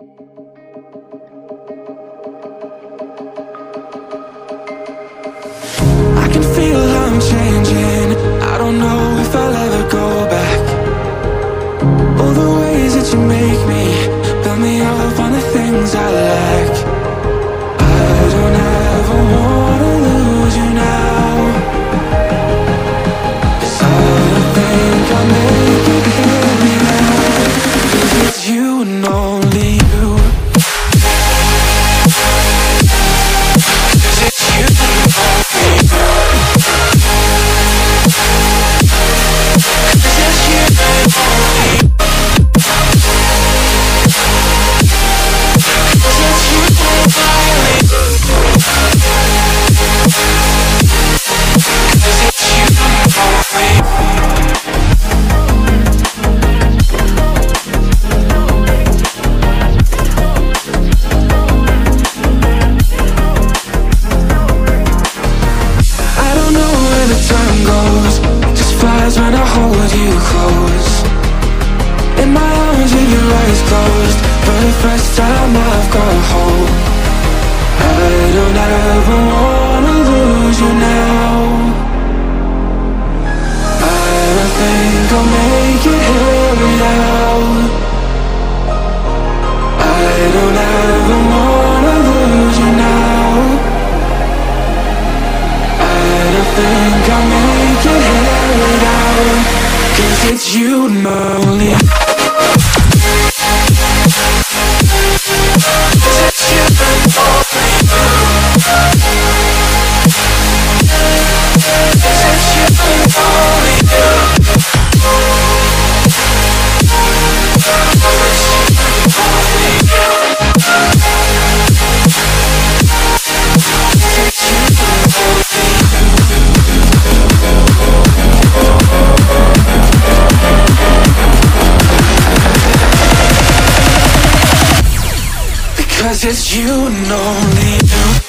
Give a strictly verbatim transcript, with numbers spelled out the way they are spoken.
I can feel how I'm changing. I don't know if I'll ever go back. All the ways that you make me, build me up on the things I lack. I don't ever wanna lose you now, 'cause I don't think I'll make it here now, 'cause it's you and only you. 'Cause it's you and only you. 'Cause it's you and only you. When I hold you close in my arms with your eyes closed, for the first time I've got hope. I don't ever wanna lose you now. I don't think I'll make it here without. I don't ever wanna lose you now. I don't think I'll make it here without, 'cause it's you and only. 'Cause it's you and only. 'Cause it's you and only. 'Cause it's you and only. 'Cause it's you and only. Because it's you and only you.